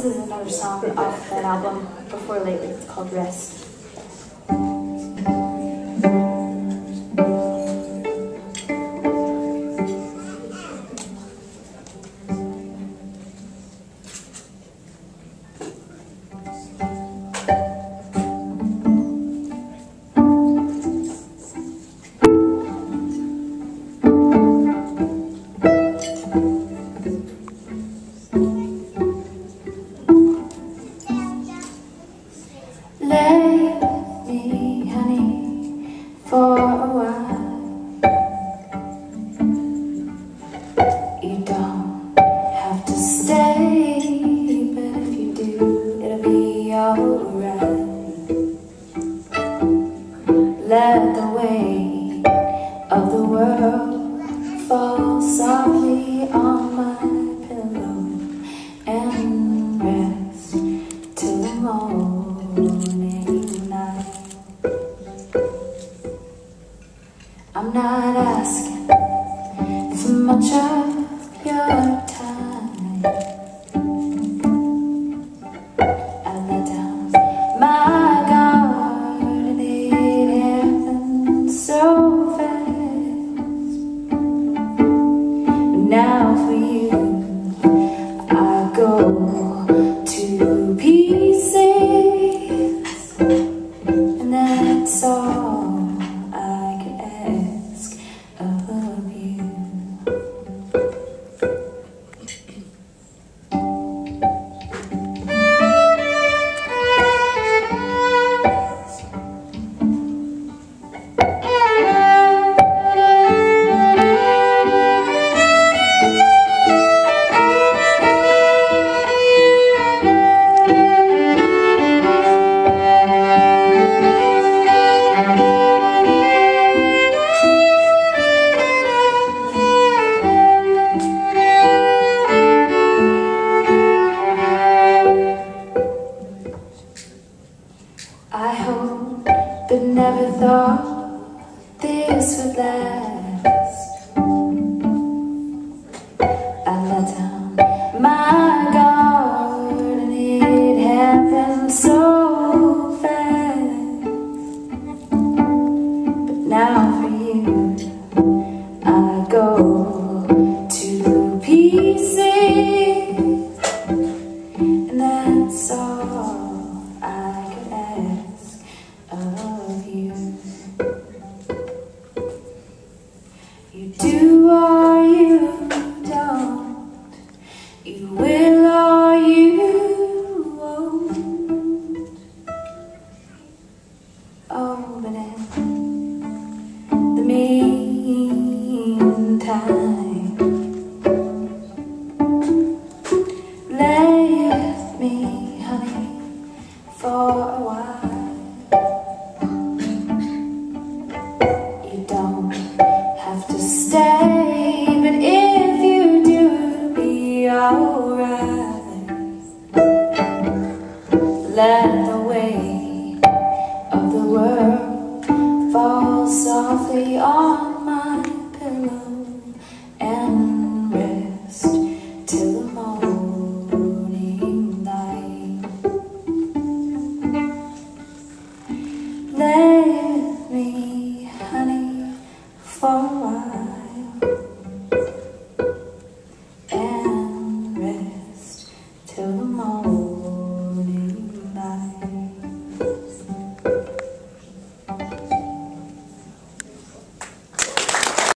is another song off that album Before Lately. It's called Rest. Lay with me, honey, for a while. You don't have to stay, but if you do, it'll be alright. Let the weight of the world fall softly on my pillow and rest till the morning light. I'm not asking for much of your time. I let down my guard and it happened so fast. Now for you I go to pieces, and that's all I can ask of you. I hope, but never thought this would last. I let down my guard and it happened so fast. But now for you I go to pieces, and that's all I could ask of you. You do or you don't, you will or you won't. Oh, but in the meantime, lay with me, honey, for a while. You don't have to stay, but if you do, it'll be alright. Let the weight of the world fall softly on my pillow and rest till the morning light. Lay with me, honey, for a while and rest till the morning.